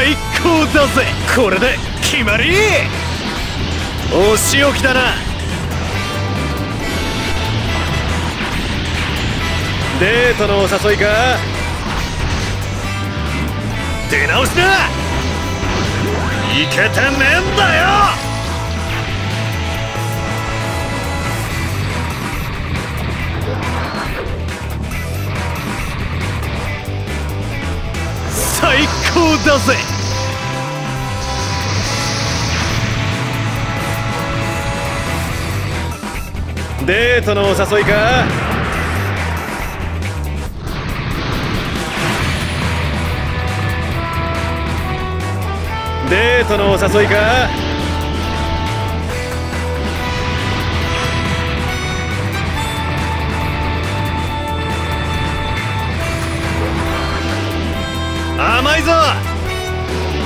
最高だぜ。これで決まり。お仕置きだな。デートのお誘いか。出直しだ。いけてねえんだよ。最高だぜ。デートのお誘いか。デートのお誘いか。甘いぞ。